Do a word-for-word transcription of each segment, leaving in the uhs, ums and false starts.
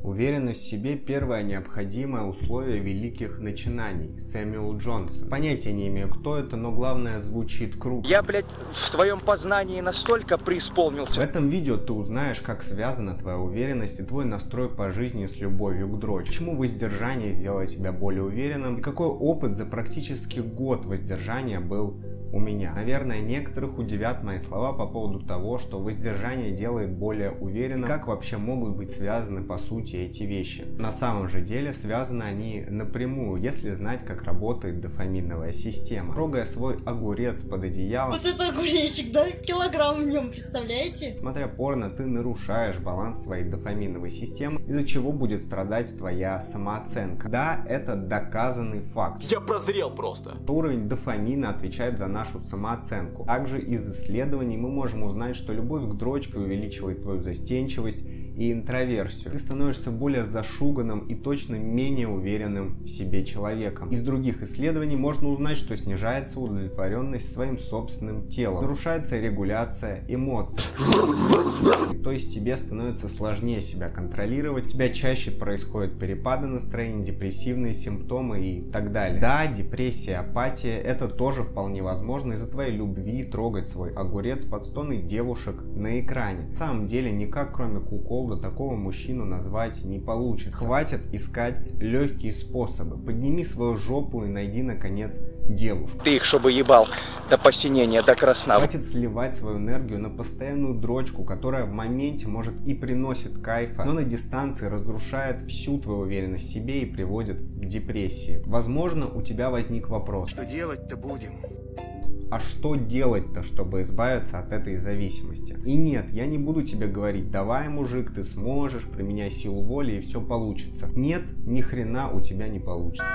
Уверенность в себе – первое необходимое условие великих начинаний. Сэмюэл Джонсон. Понятия не имею, кто это, но главное, звучит круто. Я, блядь, в твоем познании настолько преисполнился. В этом видео ты узнаешь, как связана твоя уверенность и твой настрой по жизни с любовью к дрочке. Почему воздержание сделает тебя более уверенным и какой опыт за практически год воздержания был у меня. Наверное, некоторых удивят мои слова по поводу того, что воздержание делает более уверенным. Как вообще могут быть связаны по сути эти вещи? На самом же деле связаны они напрямую, если знать, как работает дофаминовая система. Трогая свой огурец под одеялом. Вот это огуречек, да? Килограмм в нем, представляете? Смотря порно, ты нарушаешь баланс своей дофаминовой системы, из-за чего будет страдать твоя самооценка. Да, это доказанный факт. Я прозрел просто. Уровень дофамина отвечает за нашу самооценку. Также из исследований мы можем узнать, что любовь к дрочке увеличивает твою застенчивость и интроверсию. Ты становишься более зашуганным и точно менее уверенным в себе человеком. Из других исследований можно узнать, что снижается удовлетворенность своим собственным телом. Нарушается регуляция эмоций. То есть тебе становится сложнее себя контролировать, у тебя чаще происходят перепады настроения, депрессивные симптомы и так далее. Да, депрессия, апатия — это тоже вполне возможно из-за твоей любви трогать свой огурец под стоны девушек на экране. На самом деле никак кроме кукол до такого мужчину назвать не получится. Хватит искать легкие способы. Подними свою жопу и найди наконец девушку. Ты их чтобы ебал до посинения, до красна. Хватит сливать свою энергию на постоянную дрочку, которая в моменте может и приносит кайфа, но на дистанции разрушает всю твою уверенность в себе и приводит к депрессии. Возможно, у тебя возник вопрос. Что делать-то будем? А что делать-то, чтобы избавиться от этой зависимости? И нет, я не буду тебе говорить: давай, мужик, ты сможешь, применяй силу воли и все получится. Нет, ни хрена у тебя не получится.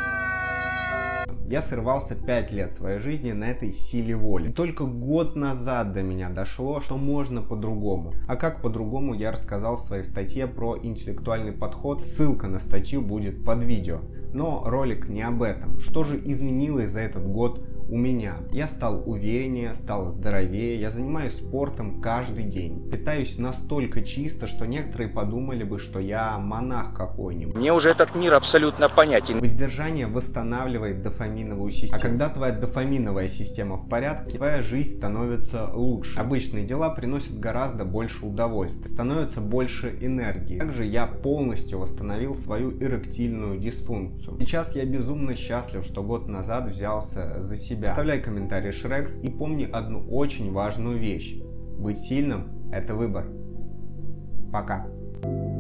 Я срывался пять лет своей жизни на этой силе воли. И только год назад до меня дошло, что можно по-другому. А как по-другому, я рассказал в своей статье про интеллектуальный подход. Ссылка на статью будет под видео. Но ролик не об этом. Что же изменилось за этот год у меня? Я стал увереннее, стал здоровее, я занимаюсь спортом каждый день. Питаюсь настолько чисто, что некоторые подумали бы, что я монах какой-нибудь. Мне уже этот мир абсолютно понятен. Воздержание восстанавливает дофаминовую систему. А когда твоя дофаминовая система в порядке, твоя жизнь становится лучше. Обычные дела приносят гораздо больше удовольствия, становится больше энергии. Также я полностью восстановил свою эректильную дисфункцию. Сейчас я безумно счастлив, что год назад взялся за себя. Оставляй комментарий, Шрекс, и помни одну очень важную вещь. Быть сильным – это выбор. Пока.